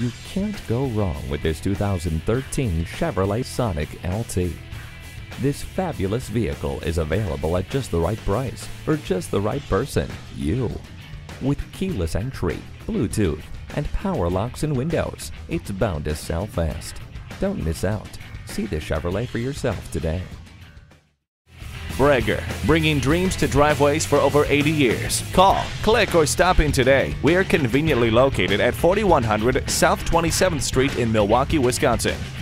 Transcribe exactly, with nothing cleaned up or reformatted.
You can't go wrong with this two thousand thirteen Chevrolet Sonic L T. This fabulous vehicle is available at just the right price for just the right person, you. With keyless entry, Bluetooth, and power locks and windows, it's bound to sell fast. Don't miss out. See the Chevrolet for yourself today. Braeger, bringing dreams to driveways for over eighty years. Call, click, or stop in today. We are conveniently located at forty-one hundred South twenty-seventh Street in Milwaukee, Wisconsin.